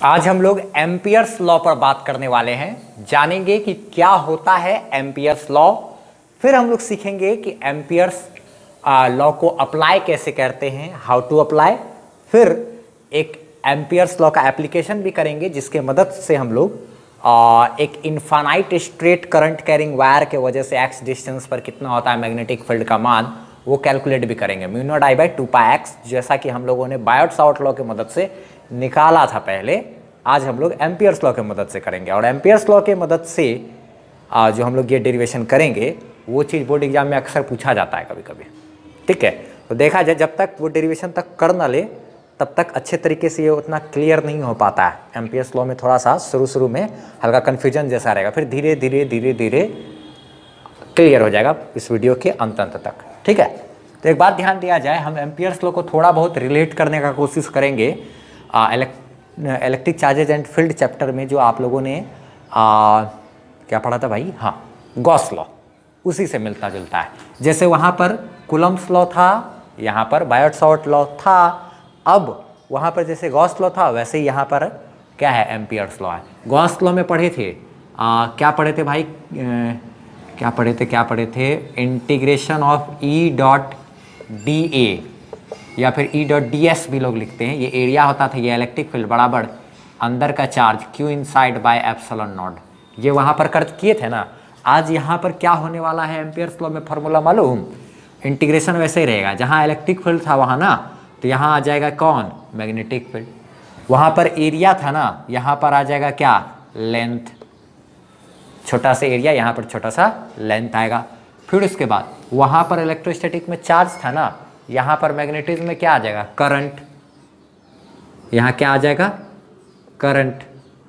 आज हम लोग एम्पियर्स लॉ पर बात करने वाले हैं। जानेंगे कि क्या होता है एम्पियर्स लॉ, फिर हम लोग सीखेंगे कि एम्पियर्स लॉ को अप्लाई कैसे करते हैं, हाउ टू अप्लाई। फिर एक एम्पियर्स लॉ का एप्लीकेशन भी करेंगे जिसके मदद से हम लोग एक infinite straight current carrying wire के वजह से एक्स डिस्टेंस पर कितना होता है मैग्नेटिक फील्ड का मान, वो कैलकुलेट भी करेंगे। Mu naught I by 2πx, जैसा कि हम लोगों ने बायोट-सावर्ट लॉ की मदद से निकाला था पहले, आज हम लोग एम्पियर्स लॉ की मदद से करेंगे। और एम्पियर्स लॉ की मदद से जो हम लोग ये डेरिवेशन करेंगे वो चीज़ बोर्ड एग्जाम में अक्सर पूछा जाता है कभी कभी। ठीक है, तो देखा जाए जब तक वो डेरिवेशन तक कर ना ले तब तक अच्छे तरीके से ये उतना क्लियर नहीं हो पाता है। एम्पियर्स लॉ में थोड़ा सा शुरू में हल्का कन्फ्यूजन जैसा रहेगा, फिर धीरे धीरे क्लियर हो जाएगा इस वीडियो के अंत तक। ठीक है, तो एक बात ध्यान दिया जाए, हम एम्पियर्स लॉ को थोड़ा बहुत रिलेट करने का कोशिश करेंगे electric charges and field chapter में, जो आप लोगों ने क्या पढ़ा था भाई, हाँ, गॉस लॉ, उसी से मिलता जुलता है। जैसे वहाँ पर कूलम्ब्स लॉ था, यहाँ पर बायोट-सावर्ट लॉ था। अब वहाँ पर जैसे गॉस लॉ था वैसे ही यहाँ पर क्या है, एम्पियर्स लॉ है। गॉस लॉ में पढ़े थे क्या पढ़े थे भाई, क्या पढ़े थे integration of E dot D A या फिर ई डॉट डी एस भी लोग लिखते हैं। ये एरिया होता था, ये इलेक्ट्रिक फील्ड बराबर अंदर का charge Q inside by epsilon naught, ये वहाँ पर कर किए थे ना। आज यहाँ पर क्या होने वाला है एम्पियर्स लॉ में, फार्मूला मालूम, इंटीग्रेशन वैसे ही रहेगा। जहाँ इलेक्ट्रिक फील्ड था वहाँ ना, तो यहाँ आ जाएगा कौन, मैग्नेटिक फील्ड। वहाँ पर एरिया था ना, यहाँ पर आ जाएगा क्या, लेंथ, छोटा सा एरिया, यहाँ पर छोटा सा लेंथ आएगा। फिर उसके बाद वहाँ पर इलेक्ट्रोस्टैटिक में चार्ज था ना, यहाँ पर मैग्नेटिज्म में क्या आ जाएगा, करंट। यहाँ क्या आ जाएगा, करंट,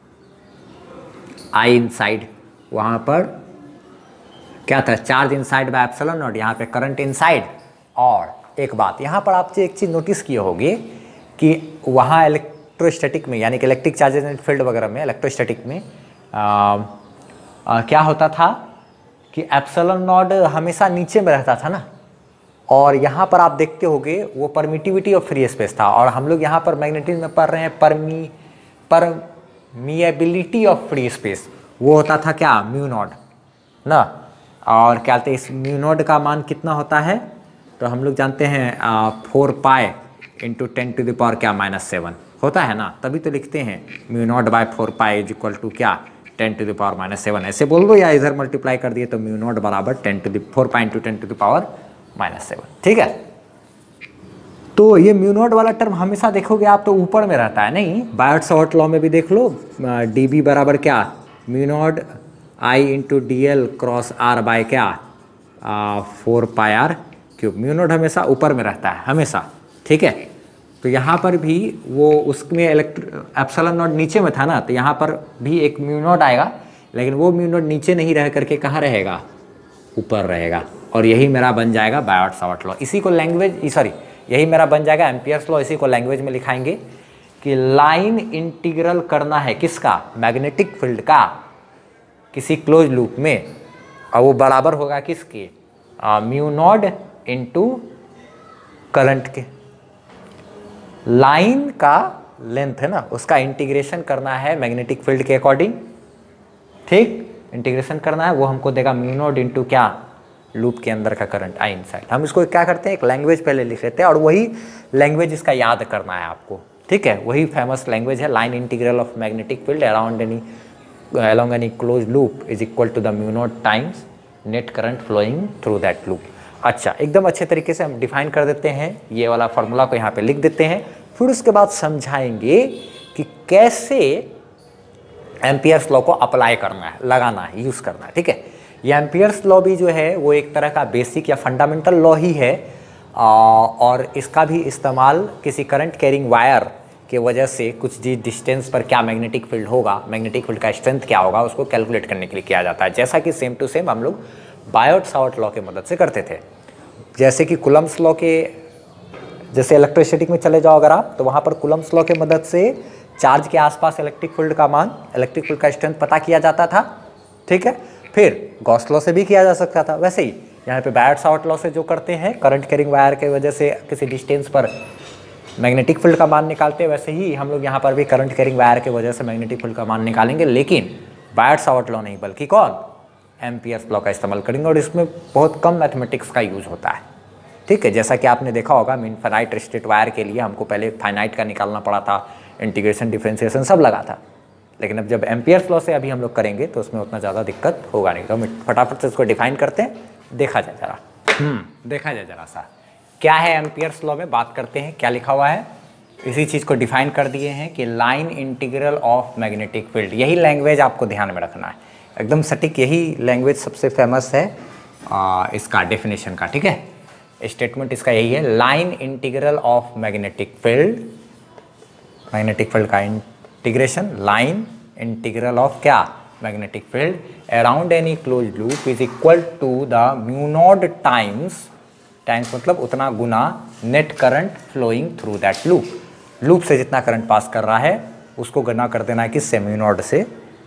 आई इनसाइड। वहाँ पर क्या था, charge inside by epsilon naught, यहाँ पे करंट इनसाइड। और एक बात यहाँ पर आपसे एक चीज़ नोटिस किए होगी कि वहाँ इलेक्ट्रोस्टैटिक में, यानी कि इलेक्ट्रिक चार्जेज एंड फील्ड वगैरह में, इलेक्ट्रोस्टैटिक में क्या होता था कि एप्सिलॉन नॉट हमेशा नीचे में रहता था ना। और यहाँ पर आप देखते होंगे वो परमिटिविटी ऑफ फ्री स्पेस था, और हम लोग यहाँ पर मैग्नेटिज्म में पढ़ रहे हैं परमिएबिलिटी ऑफ फ्री स्पेस। वो होता था क्या, म्यू नॉट ना। और क्या कहते हैं, इस म्यू नॉट का मान कितना होता है, तो हम लोग जानते हैं 4π इंटू 10⁻⁻ क्या, -7 होता है ना। तभी तो लिखते हैं mu naught by 4π is equal to क्या, 10⁻⁻7। ऐसे बोल दो या इधर मल्टीप्लाई कर दिए तो म्यू नॉट बराबर 4π इंटू 10⁻�7। ठीक है, तो ये म्यू नॉट वाला टर्म हमेशा देखोगे आप तो ऊपर में रहता है, नहीं। बायोट-सावर्ट लॉ में भी देख लो, dB बराबर क्या, mu naught I into D L cross R by क्या, 4πr क्यूब। म्यू नॉट हमेशा ऊपर में रहता है, हमेशा। ठीक है, तो यहाँ पर भी वो उसमें एप्सिलॉन नॉट नीचे में था ना, तो यहाँ पर भी एक म्यू नॉट आएगा, लेकिन वो म्यू नॉट नीचे नहीं रह करके कहाँ रहेगा, ऊपर रहेगा। और यही मेरा बन जाएगा बायोट-सावर्ट लॉ। इसी को यही मेरा बन जाएगा एम्पियर्स लॉ। इसी को लैंग्वेज में लिखाएंगे कि लाइन इंटीग्रल करना है किसका, मैग्नेटिक फील्ड का, किसी क्लोज लूप में, और वो बराबर होगा किसके, म्यू नॉट इंटू करंट के। लाइन का लेंथ है ना, उसका इंटीग्रेशन करना है मैग्नेटिक फील्ड के अकॉर्डिंग। ठीक, इंटीग्रेशन करना है, वो हमको देगा म्यू नॉट इंटू क्या, लूप के अंदर का करंट आई इनसाइड। हम इसको क्या करते हैं, एक लैंग्वेज पहले लिख लेते हैं, और वही लैंग्वेज इसका याद करना है आपको। ठीक है, वही फेमस लैंग्वेज है, line integral of magnetic field along any closed loop is equal to the mu naught times net current flowing through that loop। अच्छा, एकदम अच्छे तरीके से हम डिफाइन कर देते हैं, ये वाला फार्मूला को यहाँ पे लिख देते हैं। फिर उसके बाद समझाएंगे कि कैसे एम्पियर्स लॉ को अप्लाई करना है, लगाना है, यूज़ करना है। ठीक है, ये एम्पियर्स लॉ भी जो है वो एक तरह का बेसिक या फंडामेंटल लॉ ही है, और इसका भी इस्तेमाल किसी करंट कैरिंग वायर के वजह से कुछ डिस्टेंस पर क्या मैग्नेटिक फील्ड होगा, मैग्नेटिक फील्ड का स्ट्रेंथ क्या होगा, उसको कैलकुलेट करने के लिए किया जाता है। जैसा कि सेम टू सेम हम लोग बायोट-सावर्ट लॉ की मदद से करते थे। जैसे कि कूलम्ब्स लॉ के, जैसे इलेक्ट्रोस्टैटिक में चले जाओ अगर आप, तो वहाँ पर कूलम्ब्स लॉ की मदद से चार्ज के आसपास इलेक्ट्रिक फील्ड का मान, इलेक्ट्रिक फील्ड का स्ट्रेंथ पता किया जाता था। ठीक है, फिर गॉस लॉ से भी किया जा सकता था। वैसे ही यहाँ पे बायोट-सावर्ट लॉ से जो करते हैं, करंट कैरिंग वायर की वजह से किसी डिस्टेंस पर मैग्नेटिक फील्ड का मान निकालते हैं वैसे ही हम लोग यहाँ पर भी करंट कैरिंग वायर की वजह से मैग्नेटिक फील्ड का मान निकालेंगे, लेकिन बायट-सावर्ट लॉ नहीं बल्कि कौन, एम्पियर्स लॉ का इस्तेमाल करेंगे। और इसमें बहुत कम मैथमेटिक्स का यूज होता है, ठीक है। जैसा कि आपने देखा होगा इनफाइनाइट स्टेट वायर के लिए हमको पहले फाइनाइट का निकालना पड़ा था, इंटीग्रेशन डिफरेंशिएशन सब लगा था, लेकिन अब जब एम्पियर्स लॉ से अभी हम लोग करेंगे तो उसमें उतना ज़्यादा दिक्कत होगा नहीं। तो हम फटाफट से इसको डिफाइन करते हैं, देखा जाए जरा, देखा जाए जरा सा क्या है एम्पियर्स लॉ में, बात करते हैं क्या लिखा हुआ है। इसी चीज़ को डिफाइन कर दिए हैं कि line integral of magnetic field, यही लैंग्वेज आपको ध्यान में रखना है, एकदम सटीक यही लैंग्वेज सबसे फेमस है इसका डेफिनेशन का, ठीक है। स्टेटमेंट इसका यही है, line integral of magnetic field, magnetic field का इंटीग्रेशन, लाइन इंटीग्रल ऑफ क्या, magnetic field around any close loop is equal to the mu naught times, times मतलब उतना गुना net current flowing through that loop, loop से जितना current pass कर रहा है उसको गणना कर देना है किससे, म्यू नॉट से,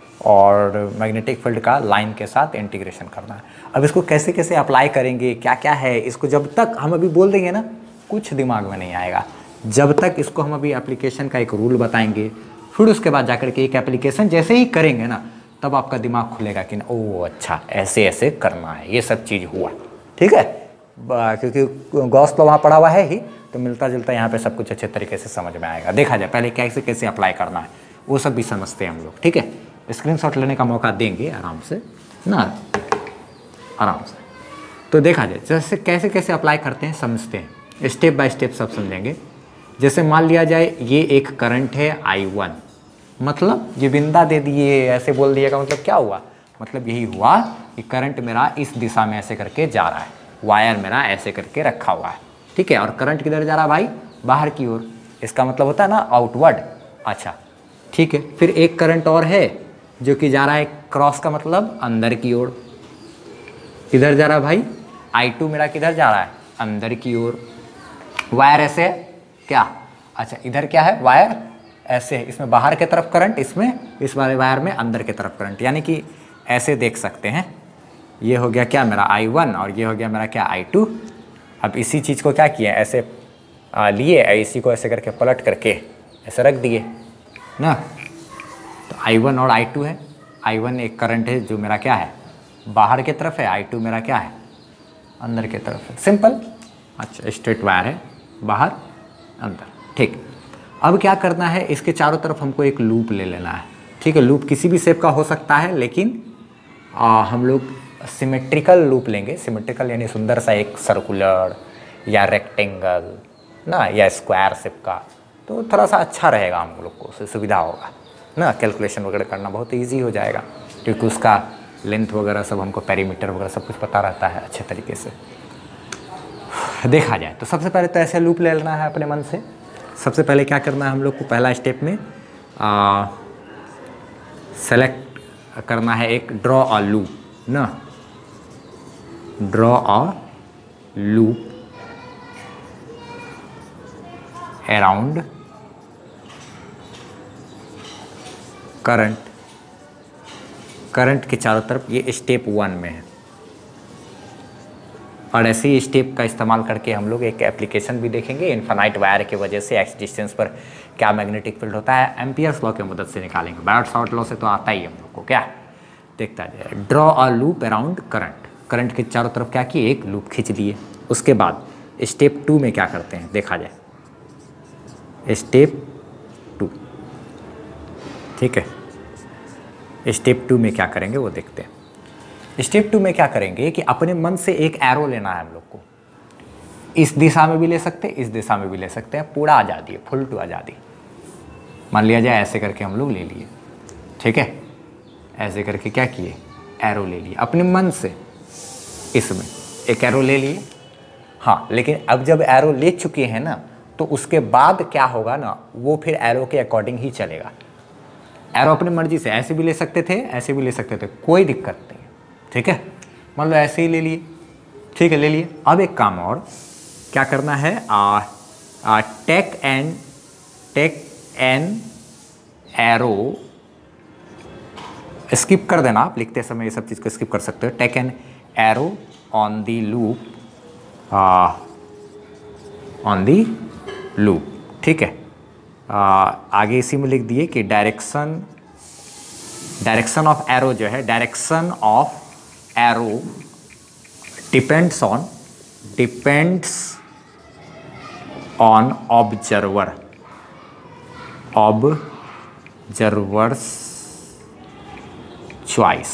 और मैग्नेटिक फील्ड का लाइन के साथ इंटीग्रेशन करना है। अब इसको कैसे कैसे अप्लाई करेंगे, क्या क्या है, इसको जब तक हम अभी बोल देंगे ना कुछ दिमाग में नहीं आएगा, जब तक इसको हम अभी एप्लीकेशन का एक रूल बताएंगे, फिर उसके बाद जाकर के एक एप्लीकेशन जैसे ही करेंगे ना तब आपका दिमाग खुलेगा कि ओ अच्छा ऐसे ऐसे करना है, ये सब चीज़ हुआ, ठीक है। क्योंकि गॉस लॉ वहाँ पढ़ा हुआ है ही, तो मिलता जुलता यहाँ पे सब कुछ अच्छे तरीके से समझ में आएगा। देखा जाए पहले कैसे कैसे अप्लाई करना है वो सब भी समझते हैं हम लोग, ठीक है। स्क्रीनशॉट लेने का मौका देंगे आराम से ना, आराम से। तो देखा जाए जैसे कैसे कैसे अप्लाई करते हैं समझते हैं, स्टेप बाय स्टेप सब समझेंगे। जैसे मान लिया जाए ये एक करंट है I1, मतलब ये बिंदा दे दिए, ऐसे बोल दिएगा, मतलब क्या हुआ, मतलब यही हुआ कि करंट मेरा इस दिशा में ऐसे करके जा रहा है, वायर मेरा ऐसे करके रखा हुआ है, ठीक है। और करंट किधर जा रहा है भाई, बाहर की ओर, इसका मतलब होता है ना आउटवर्ड, अच्छा ठीक है। फिर एक करंट और है जो कि जा रहा है क्रॉस का मतलब अंदर की ओर, किधर जा रहा है भाई, I2 मेरा किधर जा रहा है, अंदर की ओर। वायर ऐसे है क्या, अच्छा इधर क्या है, वायर ऐसे है, इसमें बाहर की तरफ करंट, इसमें इस वाले वायर में अंदर की तरफ करंट, यानी कि ऐसे देख सकते हैं। ये हो गया क्या मेरा I1 और ये हो गया मेरा क्या I2। अब इसी चीज़ को क्या किया, ऐसे लिए, इसी को ऐसे करके पलट करके ऐसे रख दिए ना, तो I1 और I2 है। I1 एक करंट है जो मेरा क्या है, बाहर की तरफ है, I2 मेरा क्या है, अंदर की तरफ है, सिंपल। अच्छा स्ट्रेट वायर है, बाहर अंदर, ठीक। अब क्या करना है, इसके चारों तरफ हमको एक लूप ले लेना है, ठीक है। लूप किसी भी शेप का हो सकता है, लेकिन हम लोग सिमेट्रिकल लूप लेंगे। सिमेट्रिकल यानी सुंदर सा एक सर्कुलर या रेक्टेंगल ना, या स्क्वायर शेप का, तो थोड़ा सा अच्छा रहेगा, हम लोग को सुविधा होगा ना, कैलकुलेशन वगैरह करना बहुत इजी हो जाएगा, क्योंकि उसका लेंथ वगैरह सब हमको, पेरीमीटर वगैरह सब कुछ पता रहता है अच्छे तरीके से। देखा जाए तो सबसे पहले तो ऐसे लूप ले लेना है अपने मन से। सबसे पहले क्या करना है हम लोग को, पहला स्टेप में सेलेक्ट करना है एक ड्रॉ अ लूप ना, draw a loop around current, current के चारों तरफ, ये स्टेप 1 में है। और ऐसे ही स्टेप का इस्तेमाल करके हम लोग एक एप्लीकेशन भी देखेंगे, इनफाइनाइट वायर की वजह से एक्स डिस्टेंस पर क्या मैग्नेटिक फील्ड होता है, एम्पियर्स लॉ की मदद से निकालेंगे। बायट-सावर्ट लॉ से तो आता ही है हम लोग को, क्या देखता जाए। Draw a loop around current, current के चारों तरफ क्या किए, एक लूप खींच दिए। उसके बाद स्टेप 2 में क्या करते हैं, देखा जाए स्टेप 2, ठीक है। स्टेप 2 में क्या करेंगे वो देखते हैं। स्टेप 2 में क्या करेंगे कि अपने मन से एक एरो लेना है हम लोग को, इस दिशा में भी ले सकते हैं, इस दिशा में भी ले सकते हैं, पूरा आज़ादी है, फुल टू आज़ादी। मान लिया जाए ऐसे करके हम लोग ले लिए, ठीक है। ऐसे करके क्या किए, एरो ले लिए अपने मन से, इसमें एक एरो ले लिए। हाँ, लेकिन अब जब एरो ले चुके हैं ना, तो उसके बाद क्या होगा ना, वो फिर एरो के अकॉर्डिंग ही चलेगा। एरो अपनी मर्जी से ऐसे भी ले सकते थे, ऐसे भी ले सकते थे, कोई दिक्कत नहीं, ठीक है। मान लो ऐसे ही ले लिए, ठीक है, ले लिए। अब एक काम और क्या करना है, टेक एन एरो, स्किप कर देना आप, लिखते समय ये सब चीज़ को स्किप कर सकते हो। Take an arrow on the loop, ठीक है। आगे इसी में लिख दिए कि डायरेक्शन ऑफ एरो जो है, direction of arrow depends on observer's choice.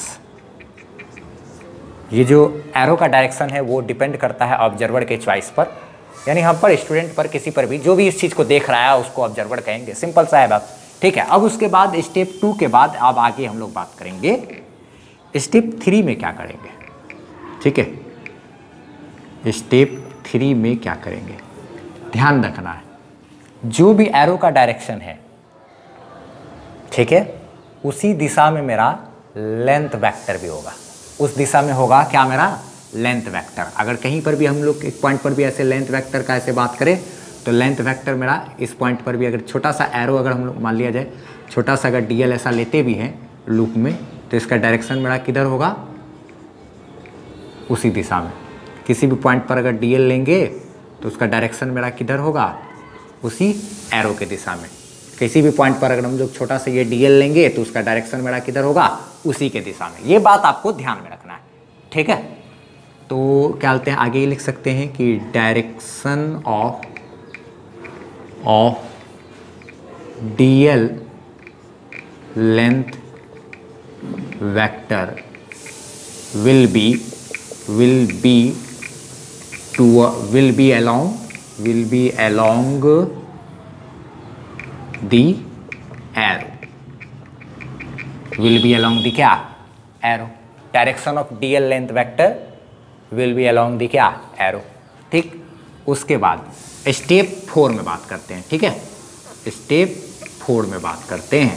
ये जो एरो का डायरेक्शन है वो डिपेंड करता है ऑब्जर्वर के चॉइस पर, यानी हम पर, स्टूडेंट पर, किसी पर भी, जो भी इस चीज़ को देख रहा है उसको ऑब्जर्वर कहेंगे। सिंपल सा है बात, ठीक है। अब उसके बाद स्टेप 2 के बाद अब आगे हम लोग बात करेंगे स्टेप 3 में क्या करेंगे, ठीक है। स्टेप 3 में क्या करेंगे, ध्यान रखना है, जो भी एरो का डायरेक्शन है, ठीक है, उसी दिशा में मेरा लेंथ वेक्टर भी होगा। उस दिशा में होगा क्या, मेरा लेंथ वेक्टर। अगर कहीं पर भी हम लोग एक पॉइंट पर भी ऐसे लेंथ वेक्टर का ऐसे बात करें तो लेंथ वेक्टर मेरा इस पॉइंट पर भी, अगर छोटा सा एरो अगर हम लोग मान लिया जाए, छोटा सा अगर डीएल ऐसा लेते भी हैं लूप में, तो इसका डायरेक्शन मेरा किधर होगा, उसी दिशा में। किसी भी पॉइंट पर अगर डीएल लेंगे तो उसका डायरेक्शन मेरा किधर होगा, उसी एरो के दिशा में। किसी भी पॉइंट पर अगर हम लोग छोटा सा ये डीएल लेंगे तो उसका डायरेक्शन मेरा किधर होगा, उसी के दिशा में। ये बात आपको ध्यान में रखना है, ठीक है। तो क्या बोलते हैं, आगे ये लिख सकते हैं कि direction of DL length vector will be along the arrow, will be along the क्या, arrow। Direction of DL length vector will be along the क्या, arrow, ठीक। उसके बाद स्टेप 4 में बात करते हैं, ठीक है। स्टेप 4 में बात करते हैं।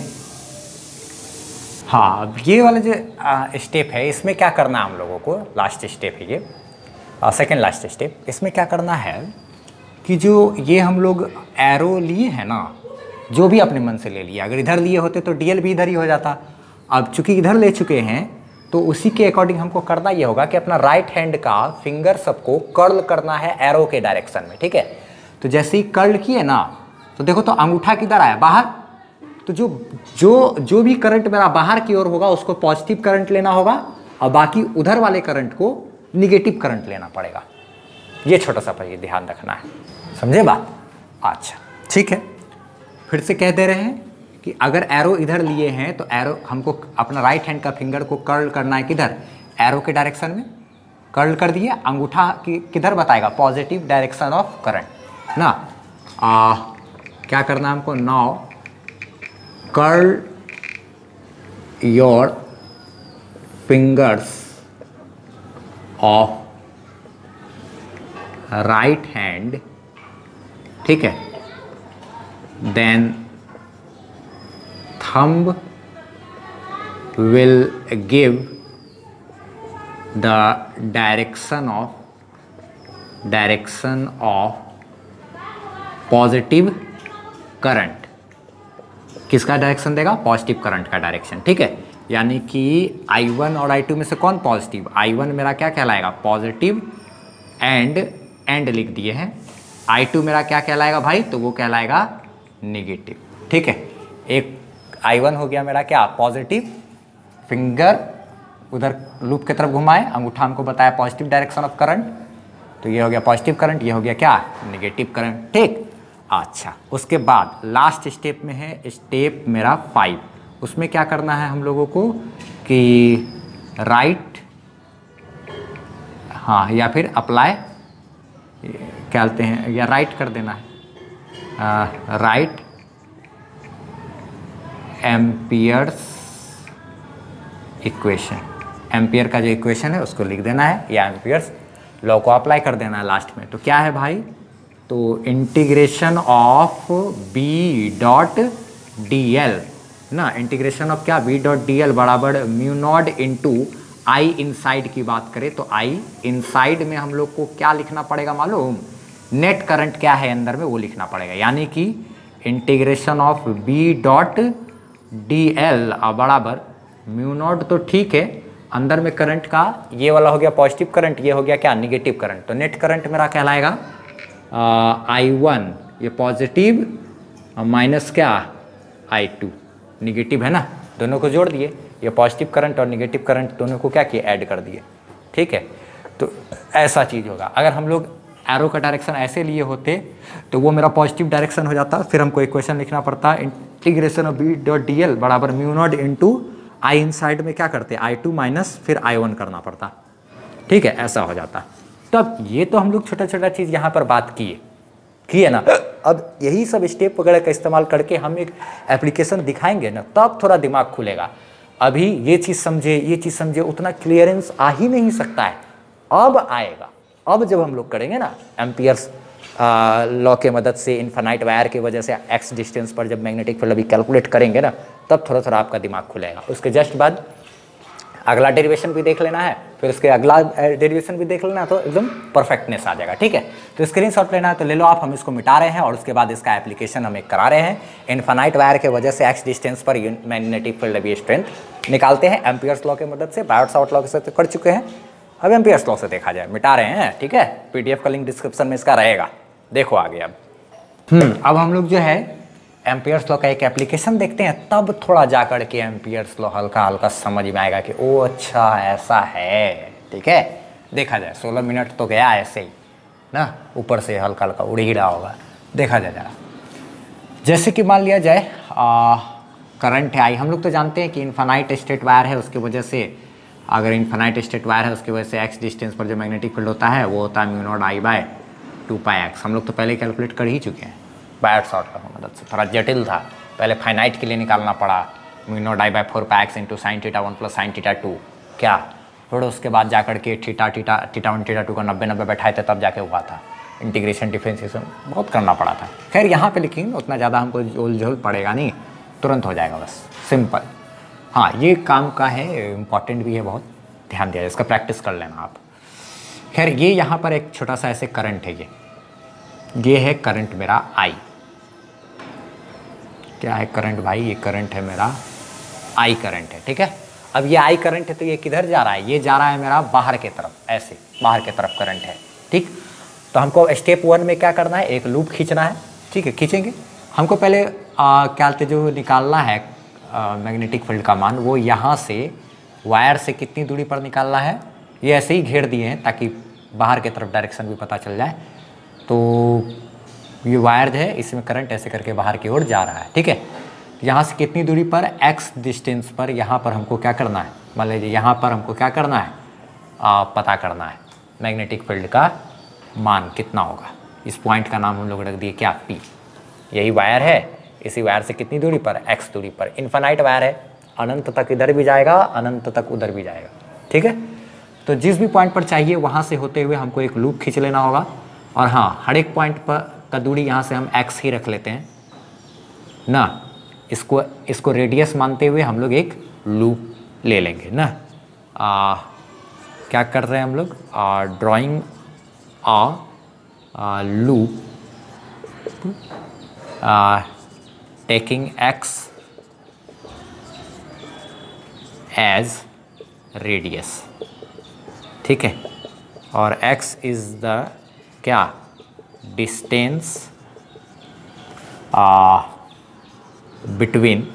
हाँ, अब ये वाला जो स्टेप है, इसमें क्या करना है हम लोगों को, लास्ट स्टेप है ये, सेकेंड लास्ट स्टेप। इसमें क्या करना है कि जो ये हम लोग एरो लिए हैं ना, जो भी अपने मन से ले लिया, अगर इधर लिए होते तो डीएल भी इधर ही हो जाता। अब चूंकि इधर ले चुके हैं तो उसी के अकॉर्डिंग हमको करना ये होगा कि अपना राइट हैंड का फिंगर सबको कर्ल करना है एरो के डायरेक्शन में, ठीक है। तो जैसे ही कर्ल किए ना, तो देखो तो अंगूठा किधर आया, बाहर। तो जो भी करंट मेरा बाहर की ओर होगा उसको पॉजिटिव करंट लेना होगा, और बाकी उधर वाले करंट को निगेटिव करंट लेना पड़ेगा। ये छोटा सा पर ये ध्यान रखना है, समझे बात। अच्छा, ठीक है। फिर से कह दे रहे हैं कि अगर एरो इधर लिए हैं तो एरो हमको अपना राइट हैंड का फिंगर को कर्ल करना है किधर, एरो के डायरेक्शन में। कर्ल कर दिए, अंगूठा किधर बताएगा, पॉजिटिव डायरेक्शन ऑफ करंट ना। क्या करना है हमको, now curl your fingers of right hand, ठीक है, then thumb will give the direction of positive current. किसका डायरेक्शन देगा, पॉजिटिव करंट का डायरेक्शन, ठीक है। यानी कि I1 और I2 में से कौन पॉजिटिव, I1 मेरा क्या कहलाएगा, पॉजिटिव, एंड लिख दिए हैं। I2 मेरा क्या कहलाएगा भाई, तो वो कहलाएगा नेगेटिव, ठीक है। एक I1 हो गया मेरा क्या, पॉजिटिव, फिंगर उधर लूप की तरफ घुमाए, अंगूठा हमको बताया पॉजिटिव डायरेक्शन ऑफ करंट, तो ये हो गया पॉजिटिव करंट, ये हो गया क्या, नेगेटिव करंट, ठीक। अच्छा, उसके बाद लास्ट स्टेप में है स्टेप मेरा 5। उसमें क्या करना है हम लोगों को कि राइट, हाँ, या फिर अप्लाई, क्या बोलते हैं, या राइट कर देना है, राइट एम्पियर्स इक्वेशन। एम्पियर का जो इक्वेशन है उसको लिख देना है, या एम्पियर्स लॉ को अप्लाई कर देना है लास्ट में। तो क्या है भाई, तो integration of B dot D L ना, इंटीग्रेशन ऑफ क्या, बी डॉट डी एल बराबर mu naught into I inside की बात करें तो आई इनसाइड में हम लोग को क्या लिखना पड़ेगा मालूम, नेट करंट क्या है अंदर में वो लिखना पड़ेगा। यानी कि integration of B dot D L बराबर म्यू नॉट, तो ठीक है, अंदर में करंट का ये वाला हो गया पॉजिटिव करंट, ये हो गया क्या, नेगेटिव करंट। तो नेट करंट मेरा कहलाएगा I1 ये पॉजिटिव और माइनस क्या I2, निगेटिव है ना, दोनों को जोड़ दिए, ये पॉजिटिव करंट और निगेटिव करंट दोनों को क्या किए, ऐड कर दिए, ठीक है। तो ऐसा चीज़ होगा। अगर हम लोग एरो का डायरेक्शन ऐसे लिए होते तो वो मेरा पॉजिटिव डायरेक्शन हो जाता, फिर हमको इक्वेशन लिखना पड़ता, इंटीग्रेशन ऑफ B.dl बराबर mu naught into I inside में क्या करते I2 माइनस फिर I1 करना पड़ता, ठीक है, ऐसा हो जाता। तो अब ये तो हम लोग छोटा छोटा चीज़ यहाँ पर बात की है ना। अब यही सब स्टेप वगैरह का इस्तेमाल करके हम एक एप्लीकेशन दिखाएंगे ना, तब थोड़ा दिमाग खुलेगा। अभी ये चीज़ समझे उतना क्लियरेंस आ ही नहीं सकता है, अब आएगा। अब जब हम लोग करेंगे ना एम्पियर्स लॉ के मदद से इन्फिनाइट वायर की वजह से एक्स डिस्टेंस पर जब मैग्नेटिक फील्ड अभी कैलकुलेट करेंगे ना, तब थोड़ा थोड़ा आपका दिमाग खुलेगा। उसके जस्ट बाद अगला डेरिवेशन भी देख लेना है, फिर उसके अगला डेरिवेशन भी देख लेना है, तो एकदम परफेक्टनेस आ जाएगा, ठीक है। तो स्क्रीनशॉट लेना है तो ले लो आप, हम इसको मिटा रहे हैं और उसके बाद इसका एप्लीकेशन हम एक करा रहे हैं। इन्फिनाइट वायर के वजह से एक्स डिस्टेंस पर मैग्नेटिक फील्ड अभी स्ट्रेंथ निकालते हैं एम्पियर्स लॉ के मदद से, बायोट-सावर्ट लॉ के साथ कर चुके हैं, अब एम्पियर्स लॉ से देखा जाए, मिटा रहे हैं, ठीक है। पीडीएफ का लिंक डिस्क्रिप्शन में इसका रहेगा, देखो आगे। अब हम लोग जो है एम्पियर्स लॉ का एक एप्लीकेशन देखते हैं, तब थोड़ा जा कर के एम्पियर्स लॉ हल्का हल्का समझ में आएगा कि ओ अच्छा ऐसा है, ठीक है। देखा जाए 16 मिनट तो गया ऐसे ही ना, ऊपर से हल्का हल्का उड़ ही रहा होगा, देखा जाए जरा। जैसे कि मान लिया जाए करंट है आई, हम लोग तो जानते हैं कि इन्फिनाइट स्टेट वायर है, उसकी वजह से अगर इन्फिनाइट स्टेट वायर है उसकी वजह से एक्स डिस्टेंस पर जो मैग्नेटिक फील्ड होता है वो होता है mu naught I bye 2πx। हम लोग तो पहले कैलकुलेट कर ही चुके हैं बायोट-सावर्ट लॉ की मदद से, थोड़ा जटिल था, पहले फाइनाइट के लिए निकालना पड़ा, mu naught I by 4πx into sine theta 1 plus sine theta 2 क्या, फिर उसके बाद जाकर के थीटा 1 थीटा 2 का 90 बैठाए थे, तब जाके हुआ था इंटीग्रेशन डिफरेंशिएशन, बहुत करना पड़ा था। खैर यहाँ पे लेकिन उतना ज़्यादा हमको झोल पड़ेगा नहीं, तुरंत हो जाएगा, बस सिंपल। हाँ ये काम का है, इम्पॉर्टेंट भी है बहुत, ध्यान दिया, इसका प्रैक्टिस कर लेना आप। खैर ये यहाँ पर एक छोटा सा ऐसे करंट है, ये है करंट मेरा I, क्या है करंट भाई, ये करंट है मेरा I करंट है, ठीक है। अब ये I करंट है तो ये किधर जा रहा है, ये जा रहा है मेरा बाहर के तरफ, ऐसे बाहर के तरफ करंट है, ठीक। तो हमको स्टेप 1 में क्या करना है, एक लूप खींचना है, ठीक है, खींचेंगे। हमको पहले क्या जो निकालना है मैग्नेटिक फील्ड का मान, वो यहाँ से वायर से कितनी दूरी पर निकालना है, ये ऐसे ही घेर दिए हैं ताकि बाहर की तरफ डायरेक्शन भी पता चल जाए। तो ये वायर जो है इसमें करंट ऐसे करके बाहर की ओर जा रहा है, ठीक है। यहाँ से कितनी दूरी पर, एक्स डिस्टेंस पर, यहाँ पर हमको क्या करना है, मान लीजिए यहाँ पर हमको क्या करना है, पता करना है मैग्नेटिक फील्ड का मान कितना होगा। इस पॉइंट का नाम हम लोग रख दिए क्या, P। यही वायर है, इसी वायर से कितनी दूरी पर, x दूरी पर। इन्फिनाइट वायर है, अनंत तक इधर भी जाएगा, अनंत तक उधर भी जाएगा, ठीक है। तो जिस भी पॉइंट पर चाहिए वहाँ से होते हुए हमको एक लूप खींच लेना होगा। और हाँ, हर एक पॉइंट पर का दूरी यहाँ से हम x ही रख लेते हैं ना, इसको रेडियस मानते हुए हम लोग एक लूप ले लेंगे ना। क्या कर रहे हैं हम लोग, drawing loop taking x as radius, ठीक है। और x is the क्या, distance between,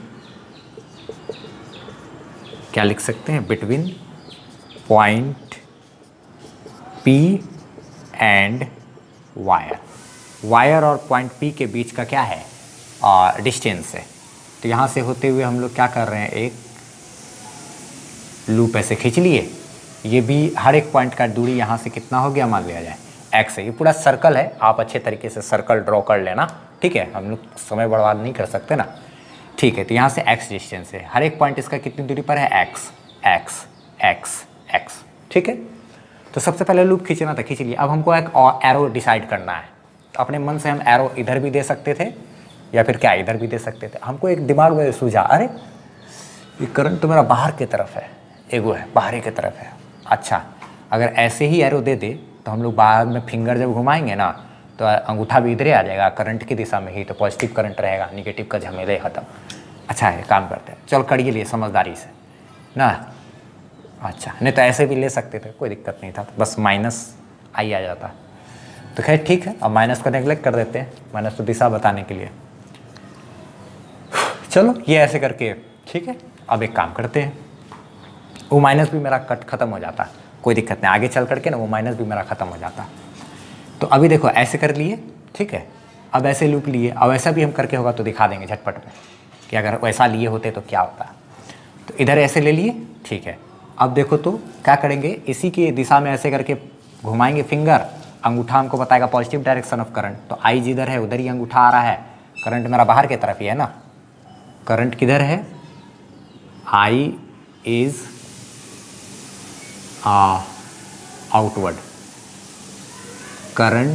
क्या लिख सकते हैं, between point P and wire। Wire और पॉइंट P के बीच का क्या है, डिस्टेंस है। तो यहाँ से होते हुए हम लोग क्या कर रहे हैं, एक लूप ऐसे खींच लिए। ये भी हर एक पॉइंट का दूरी यहाँ से कितना हो गया, मान लिया जाए x है। ये पूरा सर्कल है, आप अच्छे तरीके से सर्कल ड्रॉ कर लेना, ठीक है, हम लोग समय बर्बाद नहीं कर सकते ना, ठीक है। तो यहाँ से x डिस्टेंस है, हर एक पॉइंट इसका कितनी दूरी पर है, x, ठीक है। तो सबसे पहले लूप खींचना था, खींच लिया। अब हमको एक एरो डिसाइड करना है। अपने मन से हम एरो इधर भी दे सकते थे या फिर क्या इधर भी दे सकते थे। हमको एक दिमाग में सूझा, अरे ये करंट तो मेरा बाहर की तरफ है, एगो है बाहरी की तरफ है। अच्छा, अगर ऐसे ही एरो दे दे तो हम लोग बाद में फिंगर जब घुमाएंगे ना तो अंगूठा भी इधर आ जाएगा, करंट की दिशा में ही, तो पॉजिटिव करंट रहेगा, निगेटिव का झमेले खत्म। अच्छा है, काम करते हैं, चल करिए लिए समझदारी से ना। अच्छा, नहीं तो ऐसे भी ले सकते थे, कोई दिक्कत नहीं था, बस माइनस आई आ जाता। तो खैर ठीक है, अब माइनस को नेगलेक्ट कर देते हैं, माइनस तो दिशा बताने के लिए। चलो ये ऐसे करके ठीक है। अब एक काम करते हैं, वो माइनस भी मेरा कट खत्म हो जाता, कोई दिक्कत नहीं, आगे चल करके ना वो माइनस भी मेरा खत्म हो जाता। तो अभी देखो ऐसे कर लिए ठीक है, अब ऐसे लूप लिए, अब ऐसा भी हम करके होगा तो दिखा देंगे झटपट में कि अगर वैसा लिए होते तो क्या होता। तो इधर ऐसे ले लिए ठीक है। अब देखो तो क्या करेंगे, इसी की दिशा में ऐसे करके घुमाएंगे फिंगर, अंगूठा हमको बताएगा पॉजिटिव डायरेक्शन ऑफ करंट। तो आई जिधर है उधर ही अंगूठा आ रहा है, करंट मेरा बाहर की तरफ ही है ना, करंट किधर है, I is outward, current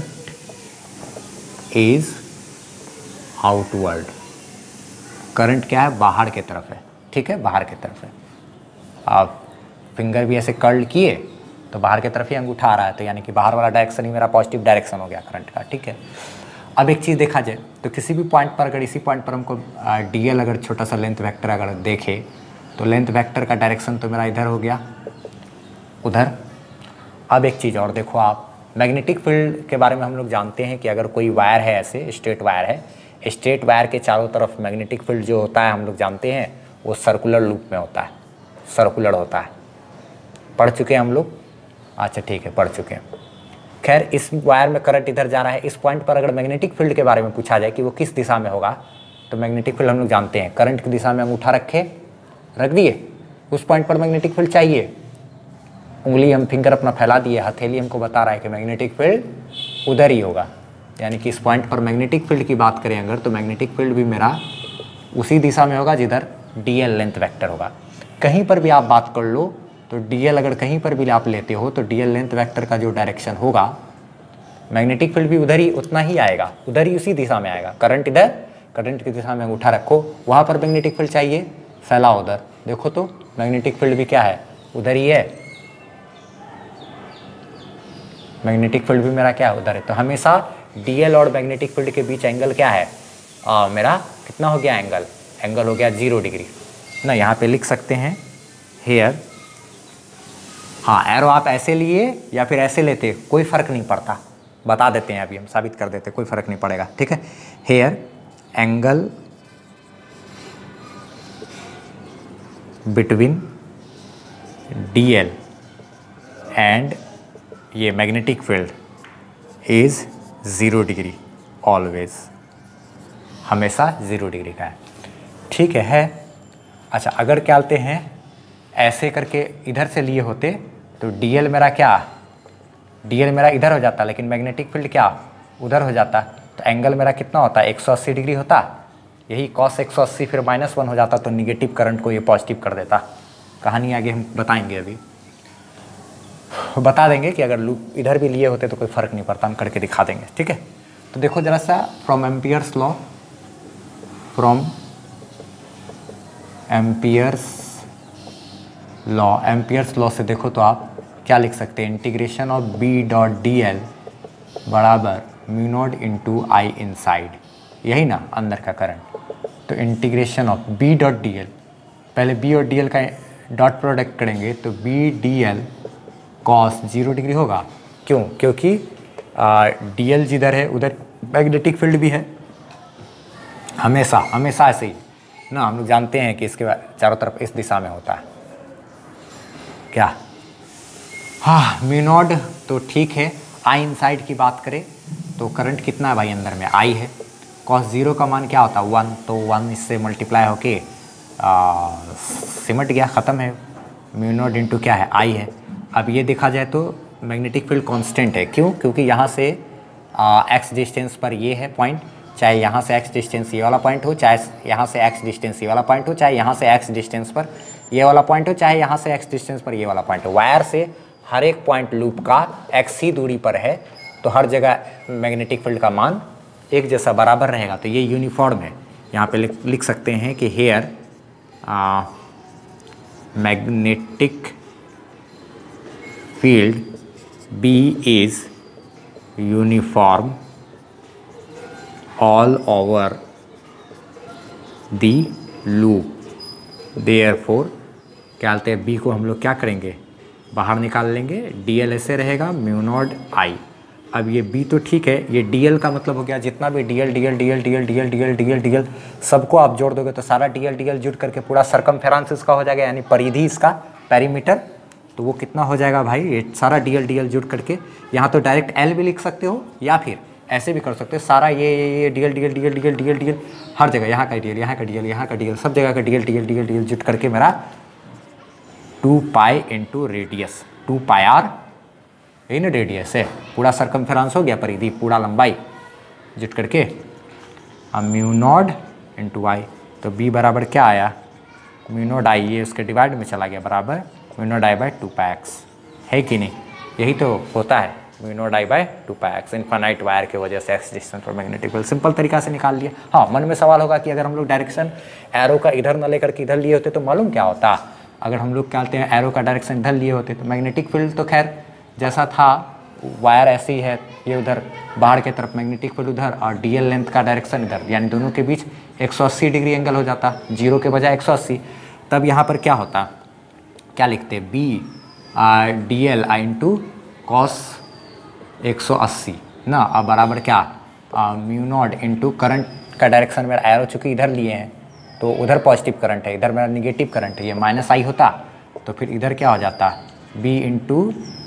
is outward, current क्या है, बाहर की तरफ है ठीक है, बाहर की तरफ है। आप फिंगर भी ऐसे कर्ल किए तो बाहर की तरफ ही अंगूठा आ रहा है, तो यानी कि बाहर वाला डायरेक्शन ही मेरा पॉजिटिव डायरेक्शन हो गया करंट का ठीक है। अब एक चीज़ देखा जाए तो किसी भी पॉइंट पर अगर इसी पॉइंट पर हमको डीएल अगर छोटा सा लेंथ वेक्टर अगर देखे तो लेंथ वेक्टर का डायरेक्शन तो मेरा इधर हो गया उधर। अब एक चीज़ और देखो, आप मैग्नेटिक फील्ड के बारे में हम लोग जानते हैं कि अगर कोई वायर है ऐसे स्ट्रेट वायर है, स्ट्रेट वायर के चारों तरफ मैग्नेटिक फील्ड जो होता है हम लोग जानते हैं वो सर्कुलर लूप में होता है, सर्कुलर होता है। पढ़ चुके हैं हम लोग, अच्छा ठीक है पढ़ चुके हैं। खैर इस वायर में करंट इधर जा रहा है, इस पॉइंट पर अगर मैग्नेटिक फील्ड के बारे में पूछा जाए कि वो किस दिशा में होगा, तो मैग्नेटिक फील्ड हम लोग जानते हैं करंट की दिशा में अंगूठा रख दिए, उस पॉइंट पर मैग्नेटिक फील्ड चाहिए, उंगली हम फिंगर अपना फैला दिए, हथेली हमको बता रहा है कि मैग्नेटिक फील्ड उधर ही होगा, यानी कि इस पॉइंट पर मैग्नेटिक फील्ड की बात करें अगर तो मैग्नेटिक फील्ड भी मेरा उसी दिशा में होगा जिधर डीएल लेंथ वेक्टर होगा। कहीं पर भी आप बात कर लो तो डीएल अगर कहीं पर भी आप लेते हो तो डीएल लेंथ वेक्टर का जो डायरेक्शन होगा मैग्नेटिक फील्ड भी उधर ही उतना ही आएगा, उधर ही उसी दिशा में आएगा। करंट इधर, करंट की दिशा में अंगूठा रखो, वहाँ पर मैग्नेटिक फील्ड चाहिए, फैला उधर, देखो तो मैग्नेटिक फील्ड भी क्या है उधर ही है, मैग्नेटिक फील्ड भी मेरा क्या है उधर है। तो हमेशा डीएल और मैग्नेटिक फील्ड के बीच एंगल क्या है, मेरा कितना हो गया एंगल, एंगल हो गया 0 डिग्री ना। यहाँ पे लिख सकते हैं हेयर, हाँ एरो आप ऐसे लिए या फिर ऐसे लेते कोई फ़र्क नहीं पड़ता, बता देते हैं अभी हम साबित कर देते, कोई फ़र्क नहीं पड़ेगा ठीक है। Here angle between DL and ये magnetic field is 0 degree, always, हमेशा 0 डिग्री का है ठीक है। अच्छा अगर क्या बोलते हैं ऐसे करके इधर से लिए होते तो डीएल मेरा क्या, डीएल मेरा इधर हो जाता लेकिन मैग्नेटिक फील्ड क्या उधर हो जाता, तो एंगल मेरा कितना होता 180 डिग्री होता, यही cos 180 फिर -1 हो जाता तो निगेटिव करंट को ये पॉजिटिव कर देता। कहानी आगे हम बताएंगे, अभी बता देंगे कि अगर लूप इधर भी लिए होते तो कोई फ़र्क नहीं पड़ता, हम करके दिखा देंगे ठीक है। तो देखो ज़रा सा from Ampere's law, from Ampere's law से देखो तो आप क्या लिख सकते हैं, integration of B dot D L बराबर mu naught into I inside, यही ना अंदर का करंट। तो integration of B dot D L, पहले बी और डी एल का डॉट प्रोडक्ट करेंगे तो B D L cos 0 degree होगा, क्यों, क्योंकि डी एल जिधर है उधर मैग्नेटिक फील्ड भी है, हमेशा हमेशा ऐसे ही ना, हम लोग जानते हैं कि इसके चारों तरफ इस दिशा में होता है क्या, हाँ म्यू नॉट। तो ठीक है, आई इनसाइड की बात करें तो करंट कितना है भाई अंदर में, आई है, cos 0 का मान क्या होता है 1, तो 1 इससे मल्टीप्लाई होके सिमट गया, ख़त्म है, म्यू नॉट इंटू क्या है आई है। अब ये देखा जाए तो मैग्नेटिक फील्ड कांस्टेंट है, क्यों, क्योंकि यहाँ से एक्स डिस्टेंस पर ये है पॉइंट, चाहे यहाँ से एक्स डिस्टेंस ये वाला पॉइंट हो, चाहे यहाँ से एक्स डिस्टेंस ये वाला पॉइंट हो, चाहे यहाँ से एक्स डिस्टेंस पर ये वाला पॉइंट हो, चाहे यहाँ से एक्स डिस्टेंस पर ये वाला पॉइंट हो, वायर से हर एक पॉइंट लूप का एक्स ही दूरी पर है, तो हर जगह मैग्नेटिक फील्ड का मान एक जैसा बराबर रहेगा, तो ये यूनिफॉर्म है। यहाँ पे लिख सकते हैं कि here magnetic field B is uniform all over the loop, therefore क्या बोलते हैं बी को हम लोग क्या करेंगे बाहर निकाल लेंगे, डी एल ऐसे रहेगा म्यू नॉट आई। अब ये बी तो ठीक है, ये डीएल का मतलब हो गया जितना भी DL DL DL DL DL DL DL DL सबको आप जोड़ दोगे तो सारा डीएल डीएल जुड़ करके पूरा सरकमफेरेंस इसका हो जाएगा, यानी परिधि इसका, पेरीमीटर। तो वो कितना हो जाएगा भाई, ये सारा डीएल डीएल जुड़ करके, यहाँ तो डायरेक्ट एल भी लिख सकते हो या फिर ऐसे भी कर सकते हो, सारा ये DL DL DL DL DL DL हर जगह, यहाँ का डीएल, यहाँ का डीएल, यहाँ का डीएल, सब जगह का डीएल डीएल डीएल डीएल जुट करके मेरा 2 pi into radius, 2 pi R, यही ना रेडियस है, पूरा सरकमफेरेंस हो गया, परिधि पूरा लंबाई जुट करके, अब म्यू नॉट इंटू आई। तो बी बराबर क्या आया, म्यू नॉट आई, ये उसके डिवाइड में चला गया, बराबर mu naught I by 2 pi X, है कि नहीं, यही तो होता है, mu naught I by 2 pi X, infinite wire की वजह से एक्स डिस्टेंस पर मैग्नेटिक फील्ड, सिंपल तरीका से निकाल लिया। हाँ, मन में सवाल होगा कि अगर हम लोग डायरेक्शन एरो का इधर न लेकर के इधर लिए होते तो मालूम क्या होता, अगर हम लोग क्या कहते हैं एरो का डायरेक्शन इधर लिए होते तो मैग्नेटिक फील्ड तो खैर जैसा था वायर ऐसी ही है, ये उधर बाहर की तरफ मैग्नेटिक फील्ड उधर, और डीएल लेंथ का डायरेक्शन इधर, यानी दोनों के बीच 180 डिग्री एंगल हो जाता, 0 के बजाय 180। तब यहाँ पर क्या होता, क्या लिखते, B D L I into cos 180 ना, अब बराबर क्या म्यू नॉट इंटू करंट का डायरेक्शन मेरा एरो चूँकि इधर लिए हैं तो उधर पॉजिटिव करंट है, इधर मेरा निगेटिव करंट है, ये माइनस आई होता, तो फिर इधर क्या हो जाता, B into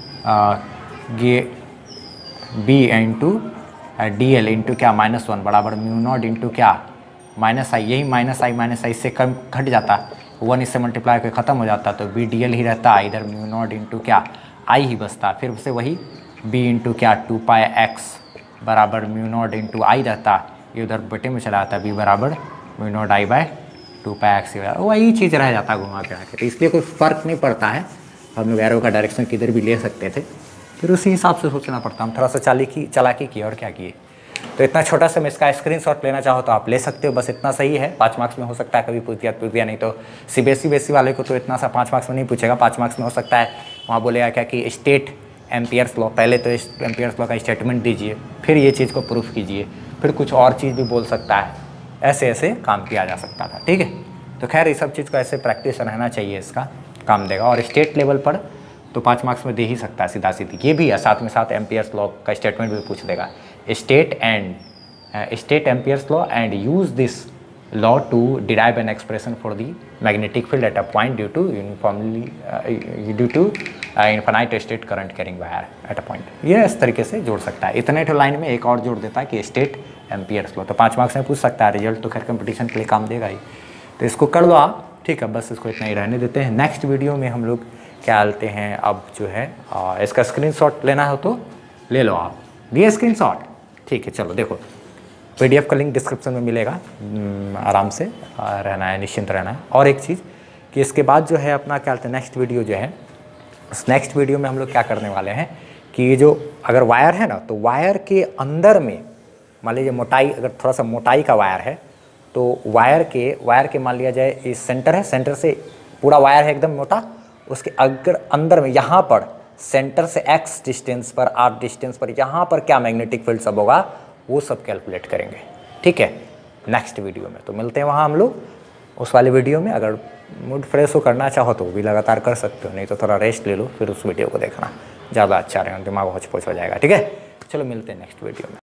B into D L into क्या -1 बराबर म्यू नॉट इंटू क्या माइनस आई, यही माइनस आई से कम घट जाता, 1 इससे मल्टीप्लाई करके ख़त्म हो जाता, तो बी डी एल ही रहता, इधर म्यू नॉट इंटू क्या आई ही बचता, फिर से वही बी इंटू क्या 2 पाई एक्स बराबर म्यू नॉट इंटू आई रहता, ये उधर बटे में चला आता, बी बराबर mu naught I by 2 pi x, वही चीज़ रह जाता घुमा फिरा के, तो इसलिए कोई फ़र्क नहीं पड़ता है, हम लोग एरो का डायरेक्शन किधर भी ले सकते थे, फिर उसी हिसाब से सोचना पड़ता, हम थोड़ा सा चालाकी की और क्या किए। तो इतना छोटा सा मैं इसका स्क्रीनशॉट लेना चाहो तो आप ले सकते हो, बस इतना सही है, 5 मार्क्स में हो सकता है, कभी पूछ दिया नहीं तो सीबीएसई वाले को तो इतना सा 5 मार्क्स में नहीं पूछेगा, 5 मार्क्स में हो सकता है वहाँ बोलेगा क्या कि स्टेट एम्पियर्स लॉ, पहले तो एम्पियर्स लॉ का स्टेटमेंट दीजिए, फिर ये चीज़ को प्रूफ कीजिए, फिर कुछ और चीज़ भी बोल सकता है, ऐसे ऐसे काम किया जा सकता था, ठीक है। तो खैर ये सब चीज़ को ऐसे प्रैक्टिस रहना चाहिए, इसका काम देगा, और स्टेट लेवल पर तो 5 मार्क्स में दे ही सकता है सीधा सीधी, ये भी है, साथ में साथ एम्पियर्स लॉ का स्टेटमेंट भी पूछ देगा, state Ampere's law and use this law to derive an expression for the magnetic field at a point due to infinite state current carrying wire at a point, ये इस तरीके से जोड़ सकता है। इतने तो लाइन में एक और जोड़ देता है कि स्टेट एम्पियर्स लॉ, तो 5 मार्क्स में पूछ सकता है, रिजल्ट तो खैर कंपटीशन के लिए काम देगा ही, तो इसको कर लो आप, ठीक है, बस इसको इतना ही रहने देते हैं। नेक्स्ट वीडियो में हम लोग क्या लेते हैं, अब जो है इसका स्क्रीनशॉट लेना हो तो ले लो आप, लिए स्क्रीनशॉट, ठीक है। चलो देखो, पीडीएफ का लिंक डिस्क्रिप्शन में मिलेगा, आराम से रहना है, निश्चिंत रहना है। और एक चीज़ कि इसके बाद जो है अपना क्या कहते हैं नेक्स्ट वीडियो जो है, उस नेक्स्ट वीडियो में हम लोग क्या करने वाले हैं कि ये जो अगर वायर है ना, तो वायर के अंदर में मान लीजिए मोटाई, अगर थोड़ा सा मोटाई का वायर है तो वायर के मान लिया जाए ये सेंटर है, सेंटर से पूरा वायर है एकदम मोटा, उसके अगर अंदर में यहाँ पर सेंटर से x डिस्टेंस पर, r डिस्टेंस पर, यहाँ पर क्या मैग्नेटिक फील्ड सब होगा वो सब कैलकुलेट करेंगे, ठीक है, नेक्स्ट वीडियो में। तो मिलते हैं वहाँ हम लोग उस वाले वीडियो में। अगर मूड फ्रेश हो करना चाहो तो वो भी लगातार कर सकते हो, नहीं तो थोड़ा रेस्ट ले लो, फिर उस वीडियो को देखना ज़्यादा अच्छा रहेगा, दिमाग होच पोच हो जाएगा, ठीक है। चलो मिलते हैं नेक्स्ट वीडियो में।